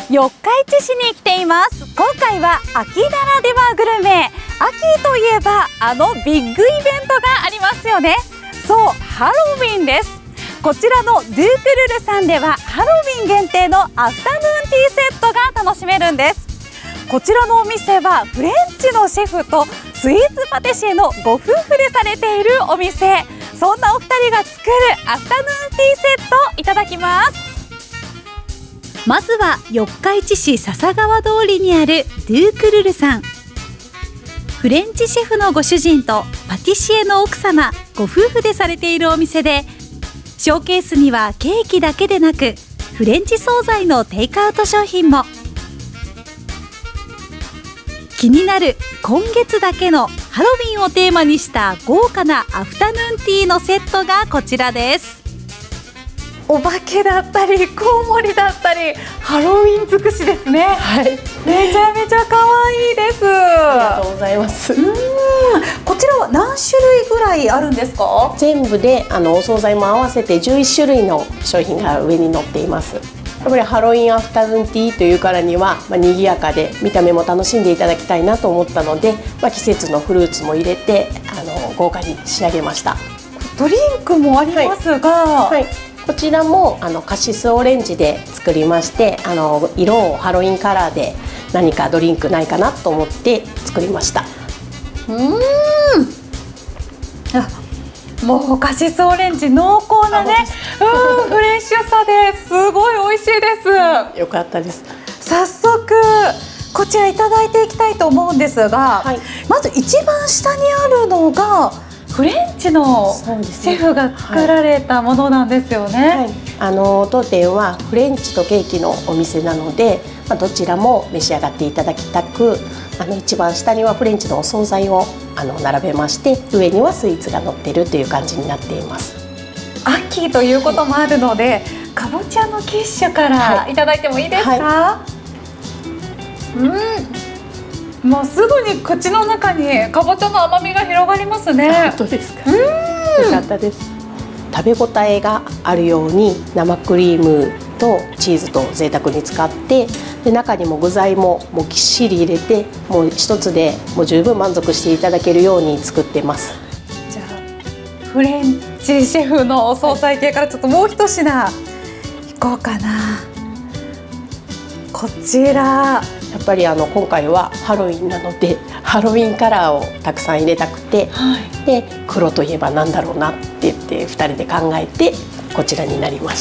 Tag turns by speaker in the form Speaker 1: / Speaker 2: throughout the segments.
Speaker 1: 四日市市に来ています。今回は秋ならではグルメ。秋といえばあのビッグイベントがありますよね。そう、ハロウィンです。こちらのドゥークルルさんではハロウィン限定のアフタヌーンティーセットが楽しめるんです。こちらのお店はフレンチのシェフとスイーツパティシエのご夫婦でされているお店。そんなお二人が作るアフタヌーンティーセットいただきます。まずは四日市市笹川通りにあるドゥークルルさん。フレンチシェフのご主人とパティシエの奥様ご夫婦でされているお店で、ショーケースにはケーキだけでなくフレンチ惣菜のテイクアウト商品も。気になる今月だけのハロウィンをテーマにした豪華なアフタヌーンティーのセットがこちらです。お化けだったりコウモリだったりハロウィン尽くしですね。
Speaker 2: はい、
Speaker 1: めちゃめちゃ可愛いです。
Speaker 2: ありがとうございます。
Speaker 1: こちらは何種類ぐらいあるんですか？
Speaker 2: 全部でお惣菜も合わせて11種類の商品が上に載っています。やっぱりハロウィンアフタヌーンティーというからには、賑やかで見た目も楽しんでいただきたいなと思ったので、季節のフルーツも入れて豪華に仕上げました。
Speaker 1: ドリンクもありますが、
Speaker 2: はい、こちらもカシスオレンジで作りまして、色をハロウィンカラーで何かドリンクないかなと思って作りました。
Speaker 1: もうカシスオレンジ濃厚なね、フレッシュさですごい美味しいです。
Speaker 2: よかったです。
Speaker 1: 早速こちらいただいていきたいと思うんですが、まず一番下にあるのがフレンチのシェフが作られたものなんですよね。
Speaker 2: 当店はフレンチとケーキのお店なので、どちらも召し上がっていただきたく、一番下にはフレンチのお惣菜を並べまして、上にはスイーツが乗っているという感じになっています。
Speaker 1: 秋ということもあるので、かぼちゃのキッシュからいただいてもいいですか？もうすぐに口の中にかぼちゃの甘みが広がりますね。
Speaker 2: 本当ですか？よかったです。食べ応えがあるように生クリームとチーズと贅沢に使って、で中にも具材もぎっしり入れて、もう一つでもう十分満足していただけるように作ってます。
Speaker 1: じゃあフレンチシェフのお惣菜系からちょっともう一品いこうかな。こちら
Speaker 2: やっぱり今回はハロウィンなのでハロウィンカラーをたくさん入れたくて、で黒といえばなんだろうなって言って2人で考えてこちらになりました。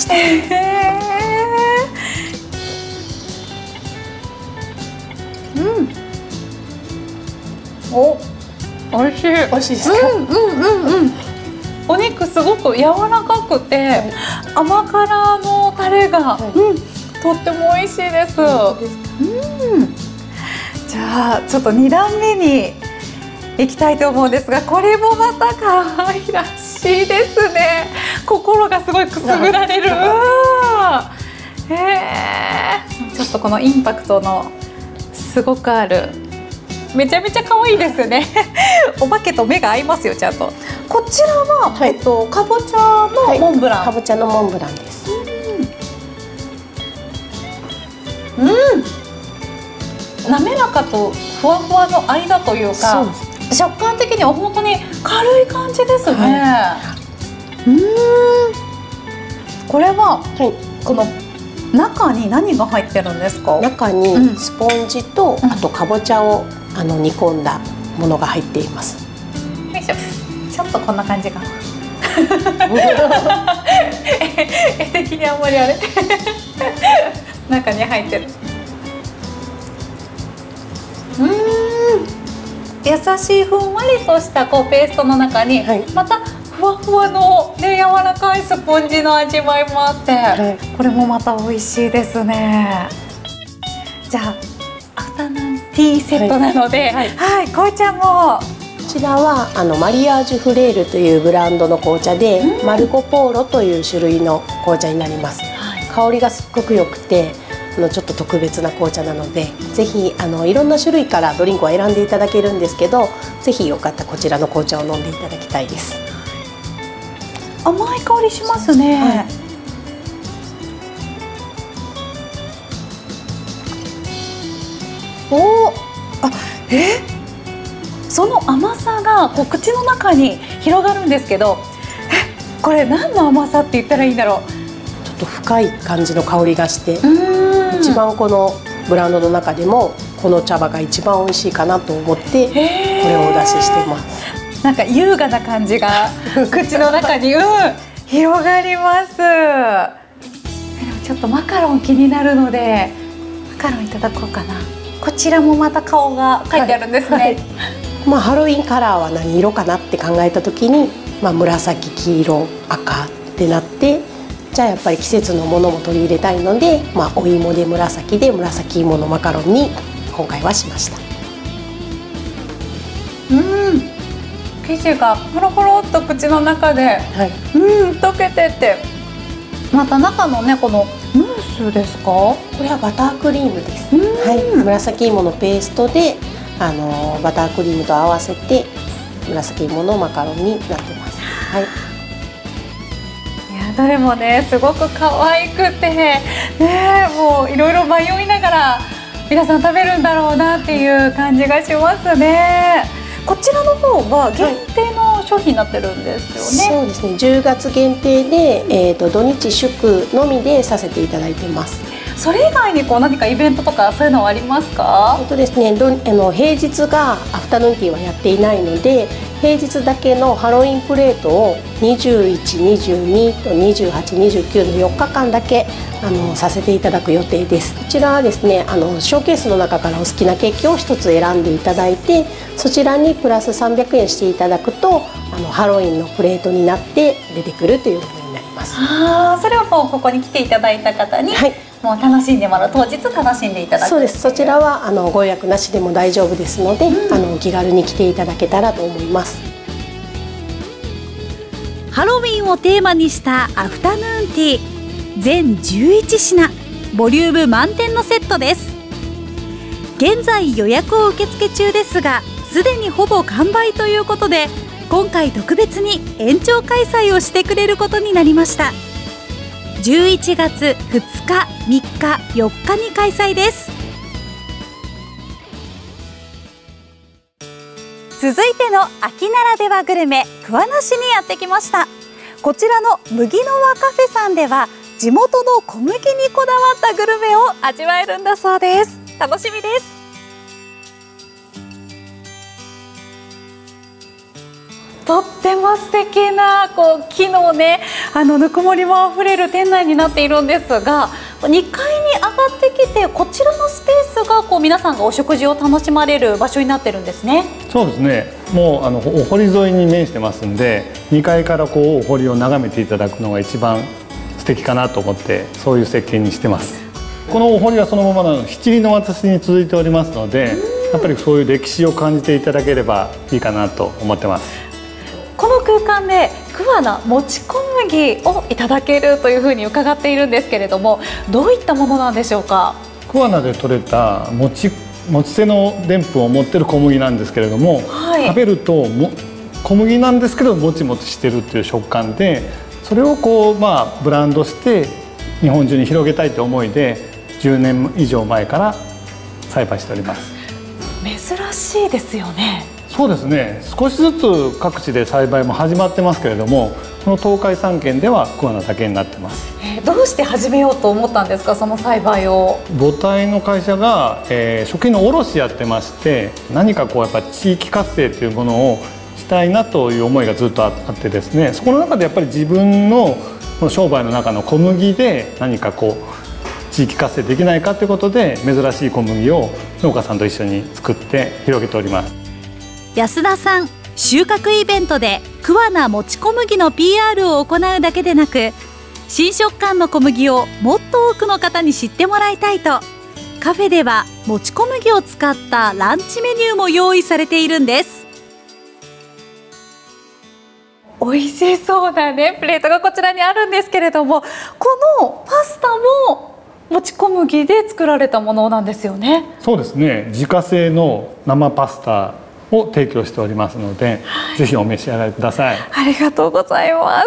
Speaker 1: 美味しい。
Speaker 2: 美味しいですか？
Speaker 1: お肉すごく柔らかくて、甘辛のタレが、とっても美味しいです。じゃあちょっと2段目に行きたいと思うんですが、これもまた可愛らしいですね。心がすごいくすぐられる。ちょっとこのインパクトのすごくある、めちゃめちゃ可愛いですね。お化けと目が合いますよ、ちゃんと。こちらは、かぼちゃのモンブラン。
Speaker 2: かぼちゃのモンブランです。
Speaker 1: 滑らかとふわふわの間というか、食感的には本当に軽い感じですね。これは、この中に何が入ってるんですか？
Speaker 2: 中にスポンジと、あとかぼちゃを煮込んだものが入っています。
Speaker 1: よいしょ。ちょっとこんな感じかな。絵的にあんまりあれ。中に入ってる。優しいふんわりとしたペーストの中に、またふわふわの、柔らかいスポンジの味わいもあって、これもまた美味しいですね。じゃあアフタヌーンティーセットなので、紅茶も。
Speaker 2: こちらはマリアージュフレールというブランドの紅茶で、マルコポーロという種類の紅茶になります。香りがすっごく良くて、ちょっと特別な紅茶なので、ぜひいろんな種類からドリンクを選んでいただけるんですけど、ぜひよかったらこちらの紅茶を飲んでいただきたいです。
Speaker 1: 甘い香りしますね。 お、あ、その甘さがこう口の中に広がるんですけど、これ何の甘さって言ったらいいんだろう。
Speaker 2: ちょっと深い感じの香りがして、一番このブランドの中でもこの茶葉が一番美味しいかなと思ってこれをお出ししてます。
Speaker 1: なんか優雅な感じが口の中に、広がります。でもちょっとマカロン気になるのでマカロンいただこうかな。こちらもまた顔が書いてあるんですね。はいはい、
Speaker 2: まあハロウィンカラーは何色かなって考えた時に、まあ、紫、黄色、赤ってなって、じゃあやっぱり季節のものも取り入れたいので、まあ、お芋で紫で紫芋のマカロンに今回はしました。
Speaker 1: 生地がポロポロっと口の中で、溶けてって、また中のねこのムースですか？こ
Speaker 2: れはバタークリームです。はい、紫芋のペーストでバタークリームと合わせて紫芋のマカロンになってます。はい。い
Speaker 1: やどれもねすごく可愛くてね、もういろいろ迷いながら皆さん食べるんだろうなっていう感じがしますね。こちらの方は限定の商品になってるんですよね。
Speaker 2: そうですね。10月限定で、土日祝のみでさせていただいてます。
Speaker 1: それ以外にこう何かイベントとかそういうのはありますか？
Speaker 2: ですね、平日がアフタヌーンティーはやっていないので、平日だけのハロウィンプレートを21、22と28、29の4日間だけさせていただく予定です。こちらはですね、ショーケースの中からお好きなケーキを1つ選んでいただいて、そちらにプラス300円していただくとハロウィンのプレートになって出てくるというものになります。
Speaker 1: それをもうここに来ていただいた方に、もう楽しんでもらう、当日楽しんでいただく。
Speaker 2: そうです。そちらはご予約なしでも大丈夫ですので、お気軽に来ていただけたらと思います。
Speaker 1: ハロウィンをテーマにしたアフタヌーンティー全11品、ボリューム満点のセットです。現在予約を受付中ですが、すでにほぼ完売ということで、今回特別に延長開催をしてくれることになりました。11月2日、3日、4日に開催です。続いての秋ならではグルメ、桑名市にやってきました。こちらの麦の輪カフェさんでは地元の小麦にこだわったグルメを味わえるんだそうです。楽しみです。とっても素敵な木のね、ぬくもりもあふれる店内になっているんですが、2階に上がってきてこちらのスペースが皆さんがお食事を楽しまれる場所になってるんですね。
Speaker 3: そうですね。もうお堀沿いに面してますんで、2階からお堀を眺めていただくのが一番素敵かなと思って、そういう設計にしてます。このお堀はそのまま七里の渡しに続いておりますので、やっぱりそういう歴史を感じていただければいいかなと思ってます。
Speaker 1: この空間で桑名もち小麦をいただけるというふうに伺っているんですけれども、どういったものなんでしょうか？
Speaker 3: 桑名で採れたもち製のでんぷんを持っている小麦なんですけれども、食べると小麦なんですけどもちもちしてるっていう食感で、それをブランドして日本中に広げたいという思いで10年以上前から栽培しております。
Speaker 1: 珍しいですよね。
Speaker 3: そうですね。少しずつ各地で栽培も始まってますけれども、この東海3県では桑名だけになってます。
Speaker 1: どうして始めようと思ったんですか、その栽培を？母
Speaker 3: 体の会社が、食品の卸やってまして、何かやっぱ地域活性というものをしたいなという思いがずっとあってですね、そこの中でやっぱり自分のこの商売の中の小麦で何か地域活性できないかということで、珍しい小麦を農家さんと一緒に作って広げております。
Speaker 1: 安田さん、収穫イベントで桑名もち小麦の PR を行うだけでなく、新食感の小麦をもっと多くの方に知ってもらいたいと、カフェではもち小麦を使ったランチメニューも用意されているんです。美味しそうなねプレートがこちらにあるんですけれども、このパスタももち小麦で作られたものなんですよね。
Speaker 3: そうですね。自家製の生パスタを提供しておりますので、ぜひお召し上がりください。
Speaker 1: ありがとうございます。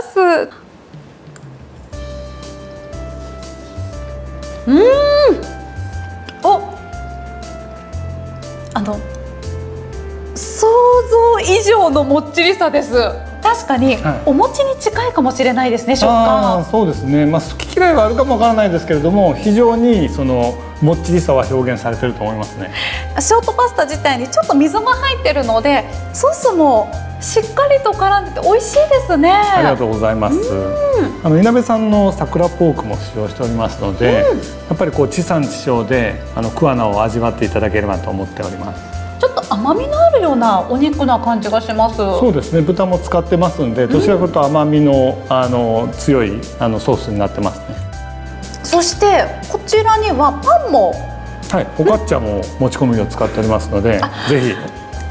Speaker 1: 想像以上のもっちりさです。確かにお餅に近いかもしれないですね、食感。
Speaker 3: そうですね、好き嫌いはあるかもわからないですけれども、非常にそのもっちりさは表現されてると思いますね。
Speaker 1: ショートパスタ自体にちょっと水が入ってるので、ソースもしっかりと絡んでて美味しいですね。
Speaker 3: ありがとうございます。いなべ産の桜ポークも使用しておりますので、やっぱり地産地消で桑名を味わっていただければと思っております。
Speaker 1: ちょっと甘みのあるようなお肉な感じがします。
Speaker 3: そうですね、豚も使ってますんで、どちらかというと甘みの強いソースになってますね。
Speaker 1: そしてこちらにはパンも、
Speaker 3: はい、フォカッチャも持ち込みを使っておりますので、ぜひ。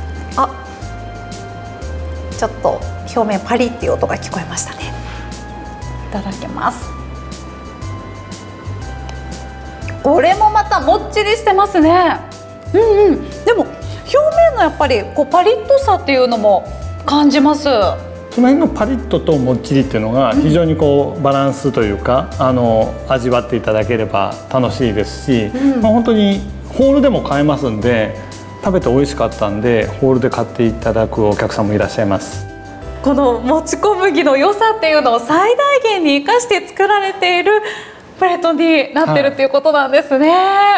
Speaker 1: ちょっと表面パリっていう音が聞こえましたね。いただきます。これもまたもっちりしてますね。でも表面のやっぱりパリッとさっていうのも感じます。
Speaker 3: その辺のパリッとともっちりっていうのが非常にバランスというか味わっていただければ楽しいですし、本当にホールでも買えますんで、食べて美味しかったんでホールで買っていただくお客さんもいらっしゃいます。
Speaker 1: このもち小麦の良さっていうのを最大限に生かして作られているプレートになってるっていうことなんですね。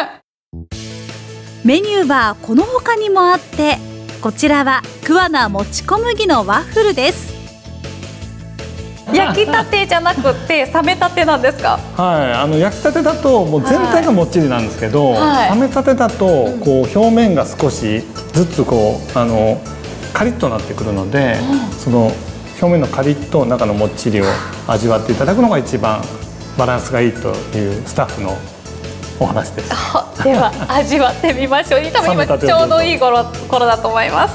Speaker 1: メニューはこの他にもあって、こちらは桑名もち小麦のワッフルです。焼きたてじゃなくて冷めたてなんですか？
Speaker 3: はい、焼きたてだともう全体がもっちりなんですけど、冷めたてだと表面が少しずつカリッとなってくるので、その表面のカリッと中のもっちりを味わっていただくのが一番バランスがいいというスタッフのお話です。
Speaker 1: では味わってみましょう。多分今ちょうどいい頃だと思います。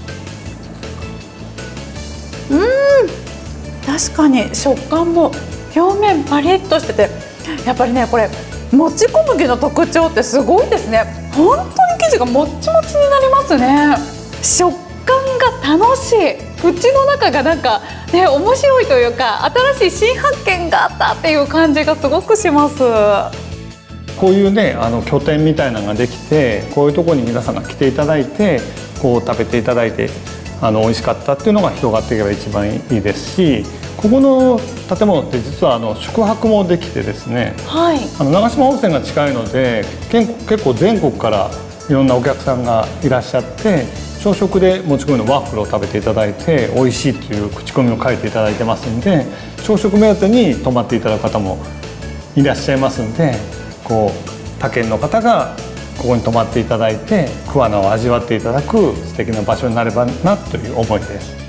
Speaker 1: 確かに食感も表面パリッとしてて、やっぱりね、これもち小麦の特徴ってすごいですね。本当に生地がもっちもちになりますね。食感が楽しい。口の中がなんかね、面白いというか、新しい新発見があったっていう感じがすごくします。
Speaker 3: こういうね、拠点みたいなのができて、こういうところに皆さんが来ていただいて食べていただいて美味しかったっていうのが広がっていけば一番いいですし、ここの建物って実は宿泊もできてですね、長島温泉が近いので結構全国からいろんなお客さんがいらっしゃって、朝食でもち米のワッフルを食べていただいて美味しいっていう口コミを書いていただいてますんで、朝食目当てに泊まっていただく方もいらっしゃいますんで、他県の方がここに泊まっていただいて桑名を味わっていただく素敵な場所になればなという思いです。